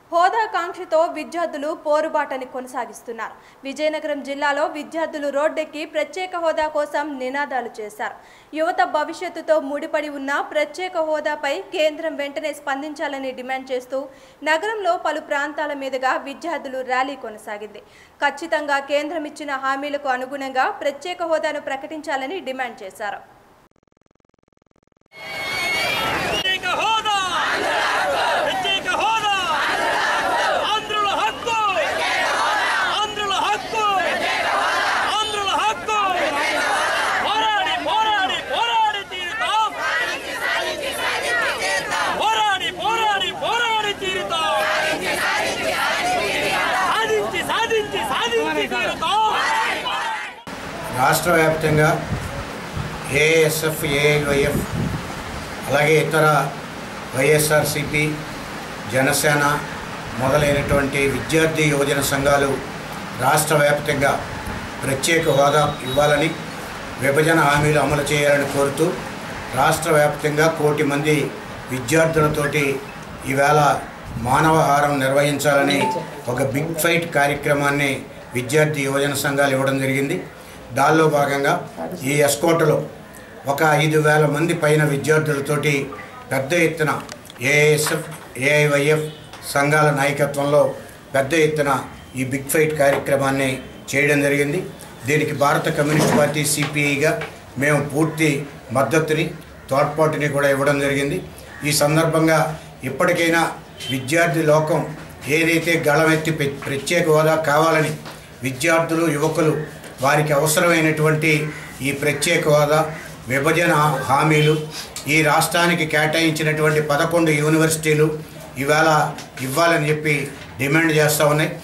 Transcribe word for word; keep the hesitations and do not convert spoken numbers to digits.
హోదాకాంక్షతో విద్యార్థులు పోరుబాటని కొనసాగిస్తున్నారు. విజయనగరం జిల్లాలో విద్యార్థులు రోడ్డెక్కి ప్రత్యేక హోదా కోసం నినాదాలు చేశారు. యువత భవిష్యత్తుతో ముడిపడి ఉన్న ప్రత్యేక హోదాపై కేంద్రం వెంటనే స్పందించాలని డిమాండ్ చేస్తూ నగరంలో పలు ప్రాంతాల మీదుగా విద్యార్థులు ర్యాలీ కొనసాగింది. ఖచ్చితంగా కేంద్రం ఇచ్చిన హామీలకు అనుగుణంగా ప్రత్యేక హోదాను ప్రకటించాలని డిమాండ్ చేశారు. రాష్ట్ర వ్యాప్తంగా ఏఎస్ఎఫ్, ఏఐవైఎఫ్ అలాగే ఇతర వైఎస్ఆర్సిపి, జనసేన మొదలైనటువంటి విద్యార్థి యువజన సంఘాలు రాష్ట్ర వ్యాప్తంగా ప్రత్యేక హోదా ఇవ్వాలని, విభజన హామీలు అమలు చేయాలని కోరుతూ రాష్ట్ర వ్యాప్తంగా కోటి మంది విద్యార్థులతోటి ఈవేళ మానవహారం నిర్వహించాలని ఒక బిగ్ ఫైట్ కార్యక్రమాన్ని విద్యార్థి యువజన సంఘాలు ఇవ్వడం జరిగింది. దానిలో భాగంగా ఈ ఎస్కోటలో ఒక ఐదు వేల మంది పైన విద్యార్థులతోటి పెద్ద ఎత్తున ఏఎస్ఎఫ్, ఏఐవైఎఫ్ సంఘాల నాయకత్వంలో పెద్ద ఎత్తున ఈ బిగ్ ఫైట్ కార్యక్రమాన్ని చేయడం జరిగింది. దీనికి భారత కమ్యూనిస్ట్ పార్టీ సిపిఐగా మేము పూర్తి మద్దతుని, తోడ్పాటుని కూడా ఇవ్వడం జరిగింది. ఈ సందర్భంగా ఇప్పటికైనా విద్యార్థి లోకం ఏదైతే గళమెత్తి ప్రత్యేక హోదా కావాలని విద్యార్థులు, యువకులు వారికి అవసరమైనటువంటి ఈ ప్రత్యేక హోదా, విభజన హామీలు, ఈ రాష్ట్రానికి కేటాయించినటువంటి పదకొండు యూనివర్సిటీలు ఇవాళ ఇవ్వాలని చెప్పి డిమాండ్ చేస్తూ ఉన్నాయి.